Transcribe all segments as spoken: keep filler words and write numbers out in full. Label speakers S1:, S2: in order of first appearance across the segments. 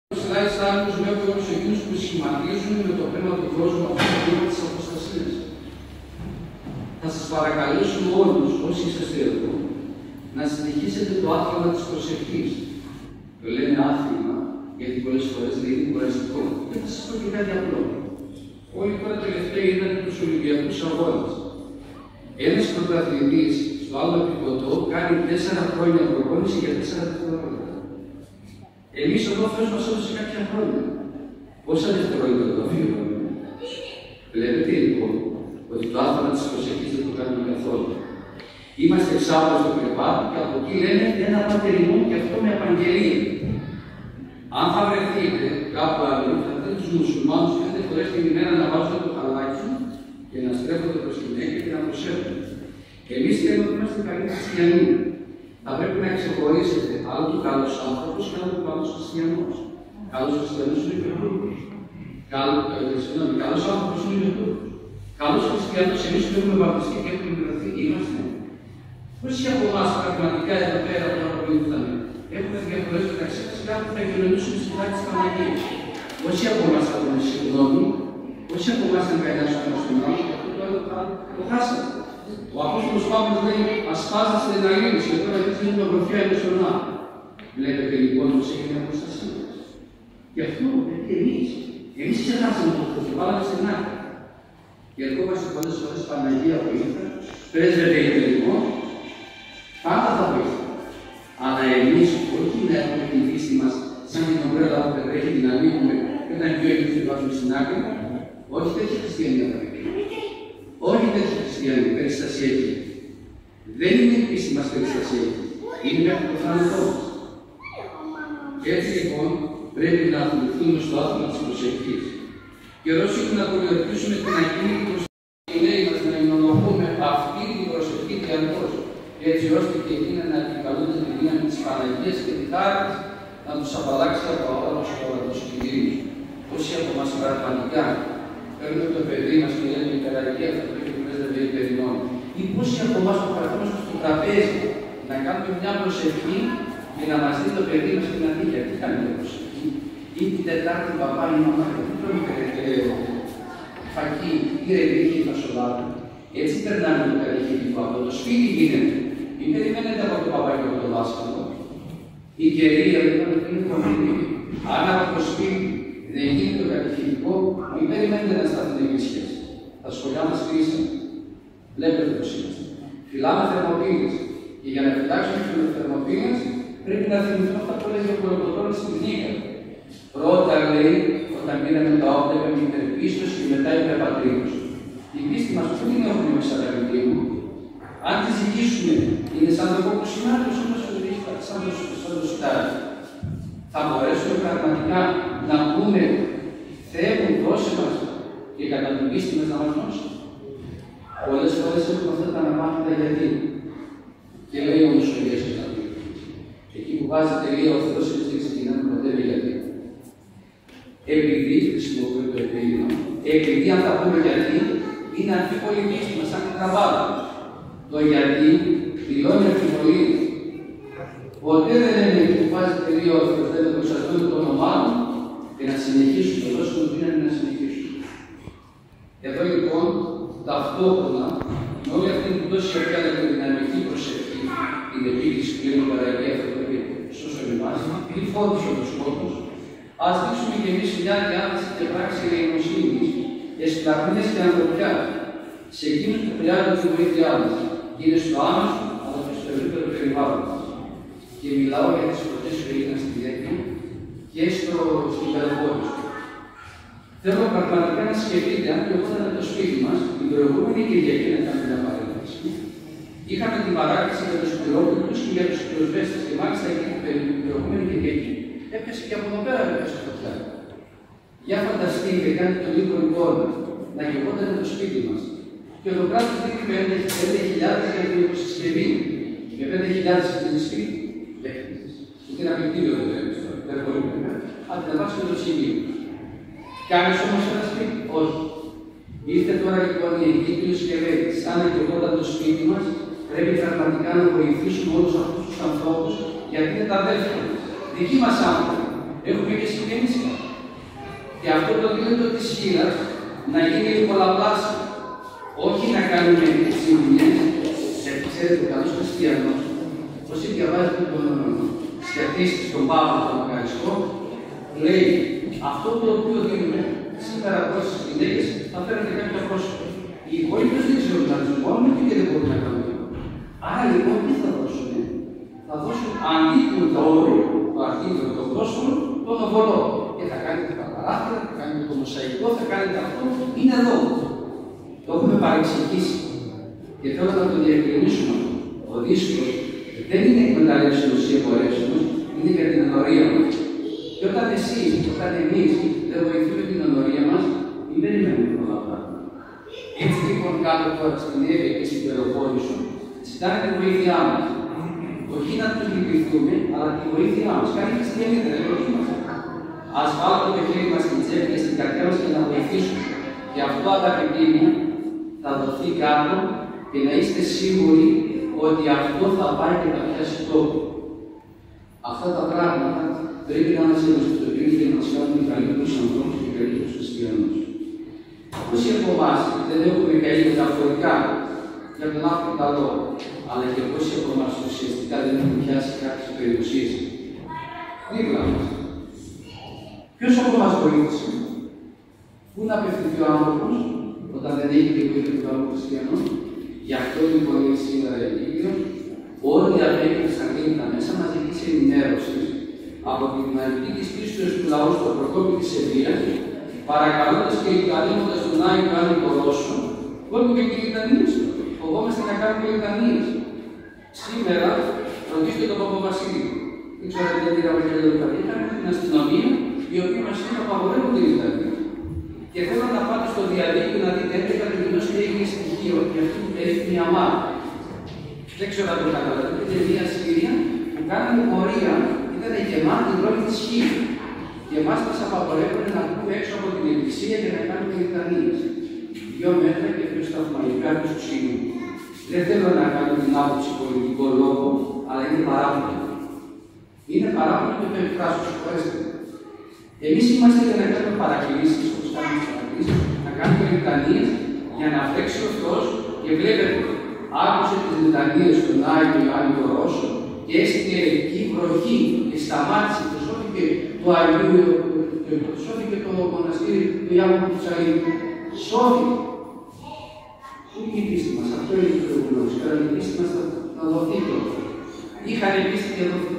S1: Σλάιτς άλλους βλέπω όλους εκείνους που σχηματίζουν με το πνεύμα του κόσμου αυτό το πνεύμα της αποστασίας. Θα σας παρακαλέσουμε όλους, όσοι είσαστε εδώ, να συνεχίσετε το άθλημα της προσευχής. Το λένε άθλημα, γιατί πολλές φορές δεν είναι κουραστικό. Και θα σας πω και κάτι απλό. Όλοι τώρα τελευταία είδατε τους Ολυμπιακούς Αγώνες. Ένας πρωταθλητής στο άλλο επίπεδο κάνει τέσσερα χρόνια προπόνηση για τέσσερα δευτερόλεπτα. Εμείς εδώ ο Θεός μας έδωσε κάποια χρόνια. Πόσα δευτερόλεπτα το αφήνουμε. Βλέπετε λοιπόν ότι το άθλημα της προσευχής δεν το κάνουμε καθόλου. Είμαστε εξάπλα στο κρεβάτι και από εκεί λένε ένα πατερινό και αυτό με απαγγελία. Αν θα βρεθείτε κάπου άλλο, θα δείτε τους μουσουλμάνους πέντε φορές την ημέρα να βάζουν το χαλάκι και να στρέφονται προς την Μέκκα και να προσέχουν. Εμείς θέλουμε ότι είμαστε καλοί χριστιανοί. Θα πρέπει να ξεχωρίσετε άλλο του καλός άνθρωπος και άλλο του καλός χριστιανός. Καλός χριστιανός είναι και ο Τούρκος. Καλός άνθρωπος είναι και ο Τούρκος. Καλός χριστιανός, εμείς που έχουμε βαπτιστεί και έχουμε βρεθεί, είμαστε. Πόσοι από εμάς πραγματικά εδώ πέρα τώρα που ήρθαμε, έχουμε διαφορές μεταξύ μας και κάποιοι θα κοινωνήσουν στην πλάτη της Παναγίας. Πόσοι από εμάς θα πούμε συγγνώμη, πόσοι από εμάς θα αγκαλιάσουν στον άλλο και αυτό το άλλο το χάσαμε. Ο Απόστολος Παύλος λέει: ασπάζεστε την αλλήλωση, και τώρα δεν δίνουμε γροφιά ενός στον άλλο. Βλέπετε λοιπόν πως έγινε αποστασία. Γι' αυτό γιατί εμείς, εμείς ξεχάσαμε το Θεό και βάλαμε στην άκρη. Και ερχόμαστε πολλές φορές Παναγία βοήθεια, πρέσβευε η τελικό, πάντα θα βοηθά. Αλλά εμείς όχι να έχουμε την πίστη μας σαν την ομπρέλα που πετρέχει την ανοίγουμε και όταν πιο εμείς την βάζουμε στην άκρη, όχι τέτοια χριστιανία θα πει. Όχι τέτοια χριστιανή, περιστασιακή. Δεν είναι η πίστη μας περιστασιακή. Είναι μέχρι το θάνατό μας. Και έτσι λοιπόν πρέπει να αθληθούμε στο άθλημα της προσευχής. Καιρός είναι να πολιορκήσουμε την ακίνητη προσευχή, λέει μας να εινολογούμε αυτή την προσευχή διαρκώς, έτσι ώστε και εκείνα να επικαλούνται τη δύναμη της Παναγίας και τη χάρη της να τους απαλλάξει από όλους τους κινδύνους. Όσοι από εμάς πραγματικά παίρνουμε το παιδί μας και λέμε η καραγία θα πρέπει να πρέσβευε η παιδινών. Ή πόσοι από εμάς που καθόμαστε στο τραπέζι να κάνουμε μια προσευχή και να μας δει το παιδί μας και να δει γιατί κάνει μια προσευχή. Ή την Τετάρτη παπά ή μαμά, γιατί τρώμε φακή ή ρεβίχη θα σοβάρουν. Έτσι περνάμε το κατηχητικό. Από το σπίτι γίνεται. Μην περιμένετε από τον παπά και από τον δάσκαλο. Η κερία λοιπόν είναι κομμάτι. Αν από το σπίτι δεν γίνει το κατηχητικό, μην περιμένετε να σταθούν εκκλησίες. Τα σχολιά μας κλείσαν. Βλέπετε πώς είμαστε. Φυλάμε θερμοπύλες. Και για να φυλάξουμε τις θερμοπύλες πρέπει να θυμηθούμε αυτά που λέγει ο Κολοκοτώνης στην Νίκα. Πρώτα λέει, όταν πήραμε τα όπλα, είπαμε υπερπίστωση και μετά υπερπατρίδωση. Η πίστη μας που είναι έχουμε εμείς αγαπητοί μου. Αν τη ζητήσουμε, είναι σαν το κόκκο συνάδελφος όμως σαν το σιτάρι. Θα μπορέσουμε πραγματικά να πούμε Θεέ μου δώσε μας και κατά την πίστη μας να μας δώσει. Πολλές φορές έχουμε αυτά τα αναμάθητα γιατί. Και λέει όμως ο Ιησούς να πει. Εκεί που βάζει τελεία ο Θεός εμείς δεν ξεκινάμε ποτέ με γιατί. Επειδή, χρησιμοποιώ το επίδημα, επειδή αν θα πούμε γιατί, είναι αμφίβολη η πίστη μας, σαν την τραβάδα. Το γιατί δηλώνει αμφιβολία. Ποτέ δεν είναι εκεί που βάζει τελεία ο Θεός, δεν το εξαρτώνει το όνομά του και να συνεχίσουν, το δώσουμε δύναμη να συνεχίσουν. Εδώ λοιπόν, ταυτόχρονα, με όλη αυτή την τόση καρδιά και την δυναμική προσευχή, την επίκριση που είναι η Παναγία, αυτό το οποίο σώσον εμάς, ή φώτισε τους κόσμους, ας δείξουμε κι εμείς μια διάθεση και πράξη ελεημοσύνης, εσπλαχνίας και ανθρωπιά, σε εκείνους που χρειάζονται τη βοήθειά μας, και είναι στο άμεσο, αλλά και στο ευρύτερο περιβάλλον μας. Και μιλάω για τις πρωτές που έγιναν στη Δέκη και στο, στην Πελοπόννησο. Θέλω πραγματικά να σκεφτείτε, αν πλεγόταν το σπίτι μας, την προηγούμενη Κυριακή να κάνουμε μια παρέμβαση. Είχαμε την παράκληση για τους πυρόπληκτους και για τους πυροσβέστες, και μάλιστα εκείνη την προηγούμενη Κυριακή έπιασε και από εδώ πέρα έπιασε φωτιά. Για φανταστείτε, κάντε το λίγο εικόνα, να γεγόταν το σπίτι μας. Και ο κράτος δίνει πέντε χιλιάδες για την υποσυσκευή. Με πέντε χιλιάδες για την σπίτι, δεν χτίζεις. Ούτε ένα κτίριο δεν θέλεις τώρα, δεν μπορεί να αντιλαμβάνεις το σημείο. Κάνεις όμως ένα σπίτι, όχι. Ήρθε τώρα λοιπόν η εγκύκλειος και λέει, σαν να γεγόταν το σπίτι μας, πρέπει πραγματικά να βοηθήσουμε όλους αυτούς τους ανθρώπους, γιατί είναι τα αδέρφια μας. Δικοί μας άνθρωποι. Έχουμε και συγγενείς Και αυτό το δίλεπτο της χείρας να γίνει πολλαπλάσιο. Όχι να κάνουμε συμβουλές, γιατί ξέρετε, ο καλός χριστιανός, όσοι διαβάζετε τον σχετίστη στον Παύλο, τον Μακαριστό, λέει αυτό το οποίο δίνουμε σήμερα προς τις γυναίκες θα φέρετε κάποια πρόσωπα. Οι υπόλοιπες δεν ξέρουν να τους μπορούν και δεν μπορούν να κάνουν. Άρα λοιπόν τι θα δώσουν, θα δώσουν αντί του δώρου, το αρχίδιο, το πρόσωπο, τον οβολό. Και θα κάνετε τα παράθυρα, θα κάνετε το μοσαϊκό, θα κάνετε αυτό, είναι εδώ. Το έχουμε παρεξηγήσει. Και θέλω να το διευκρινίσουμε. Ο δίσκος δεν είναι εκμετάλλευση ουσία εμπορεύσεως, είναι για την ενορία μας. Και όταν εσείς, όταν εμείς δεν βοηθούμε την ενορία μας, δεν περιμένουμε πολλά πράγματα. Έτσι λοιπόν κάτω τώρα στην Εύη και στην Πελοπόννησο, ζητάνε τη βοήθειά μας. Όχι να τους λυπηθούμε, αλλά τη βοήθειά μας. Κάνει χριστιανοί, δεν όχι μας. Ας βάλουμε το χέρι μας στην τσέπη και στην καρδιά μας και να βοηθήσουμε. Και αυτό, αγαπητοί μου, θα δοθεί κάτω και να είστε σίγουροι ότι αυτό θα πάει και θα πιάσει τόπο. Αυτά τα πράγματα πρέπει να μας ευαισθητοποιούν και να μας κάνουν καλύτερους ανθρώπους και καλύτερους χριστιανούς. Όσοι από εμάς δεν έχουμε καλή μεταφορικά για τον άνθρωπο καλό, αλλά και όσοι από εμάς ουσιαστικά δεν έχουν πιάσει κάποιες περιουσίες δίπλα μας. Ποιος από εμάς βοήθησε, πού να απευθυνθεί ο άνθρωπος όταν δεν έχει τη βοήθεια του καλού χριστιανού? Γι' αυτό λοιπόν είναι σήμερα Αιγύπτιο, όλοι απέκτησαν τα μέσα μαζικής ενημέρωσης από την ανοιχτή της πίστεως του λαού στο προκόπη της Ευβοίας, παρακαλώντας και εγκαλύνοντας τον Άγιο Ιωάννη Κορώσο, όλο και οι λιτανίες. Φοβόμαστε να κάνουμε λιτανίες. Σήμερα, ρωτήστε τον Παπαβασίλη. Δεν ξέρω αν δεν πήραμε και λίγο καλή. Είχαμε την αστυνομία, η οποία μας είπε απαγορεύουν τη λιτανία. Και θέλω να πάτε στο διαδίκτυο να δείτε έντεκα του και έγινε στοιχείο για αυτή την περίφημη αμάρα. Δεν ξέρω αν το καταλαβαίνετε. Είναι μια Συρία που κάνανε πορεία, ήταν γεμάτη δρόμη της χείρας. Και εμάς μας απαγορεύουν να βγούμε έξω από την εκκλησία για να κάνουμε λιτανίες. Δύο μέτρα και δύο σταθμαλικά του ξύλου. Δεν θέλω να κάνω την άποψη πολιτικό λόγο, αλλά είναι παράπονο. Είναι παράπονο και το εκφράσω, συγχωρέστε. Εμείς είμαστε για να κάνουμε παρακλήσεις, όπως κάνουμε παρακλήσεις, να κάνουμε λιτανίες για να φταίξει ο Θεός και βλέπετε, άκουσε τις λιτανίες στον Άγιο Ιωάννη Κορώσο και έστειλε εκεί βροχή και σταμάτησε και σώθηκε το Αγίου, σώθηκε το μοναστήρι του Ιάκωβου του Τσαΐδη. Σώθηκε. Πού είναι η πίστη μας, αυτό είναι το προηγούμενο. Τώρα η πίστη μας θα δοθεί τώρα. Είχαν πίστη και δοθεί.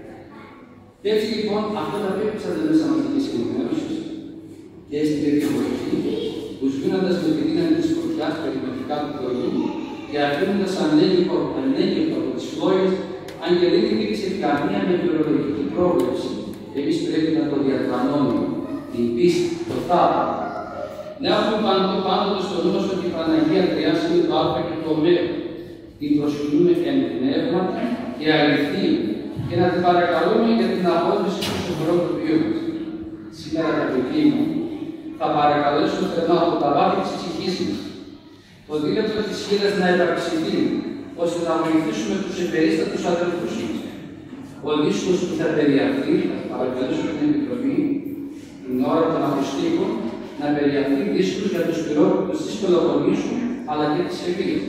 S1: Έτσι λοιπόν, αυτά τα πέπεψαν μέσα μαζικής ενημέρωσης και έστειλε τη βοηθή, που σβήνοντας με τη δύναμη της φωτιάς περιπατικά του Θεού και αφήνοντας ανέγγυπο από τις φλόγες, αν και δεν υπήρξε καμία μετεωρολογική πρόβλεψη, εμείς πρέπει να το διατρανώνουμε. Την πίστη, το θαύμα. Να έχουμε πάντοτε στο νου μας ότι η Παναγία Τριάς είναι το Α και το Μ. Την προσκυνούμε εν πνεύματι και αληθή και να την παρακαλούμε για την απόδοση του σοβαρού του βίου μας. Σήμερα, αγαπητοί μου, θα παρακαλέσω θερμά από τα βάθη της ψυχής μας το δίλεπτο της χείρας να επαρξηθεί, ώστε να βοηθήσουμε τους υπερίστατους αδελφούς μας. Ο δίσκος που θα περιαχθεί, θα παρακαλέσω την Επιτροπή, την ώρα των αποστήκων, να περιαχθεί δίσκους για τους πυρόπληκτους της Πελοποννήσου, αλλά και της Ευβοίας.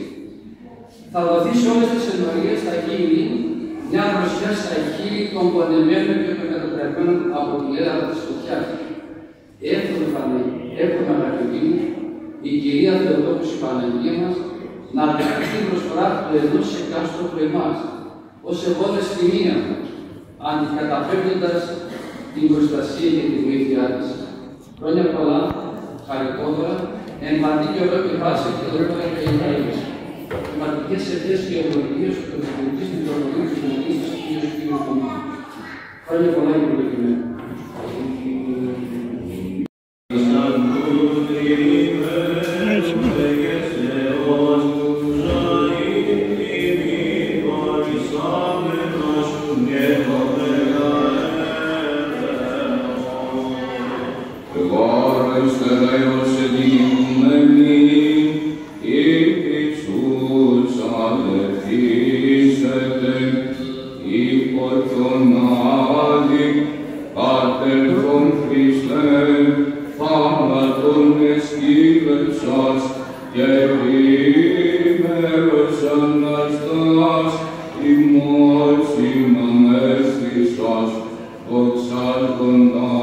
S1: Θα δοθεί σε όλες τις ενορίες στα χείλη μια δροσιά στα χείλη των πονεμένων και των κατατραπμένων από τη έδρα της φωτιάς. Εύχομαι, εύχομαι αγαπητοί μου, η κυρία Θεοτόκους η Παναγία μας να δεχτεί την προσφορά του ενός εκάστου από εμάς, ως εγώδες τιμία, αντικαταπέμπτοντας την προστασία και τη βοήθειά της. Χρόνια πολλά, χαρικότερα, εμπαντή και ωραίο και βάση και δρόμερα και ημέρες. Εμπαντικές ευχές και ευλογίες του Πρωθυπουργής της Μητροπολίτης της Κοινωνίας της Κύριος Κύριος Κομμάτου. Χρόνια πολλά και προκειμένου.
S2: Pater cum Christe, κοντά.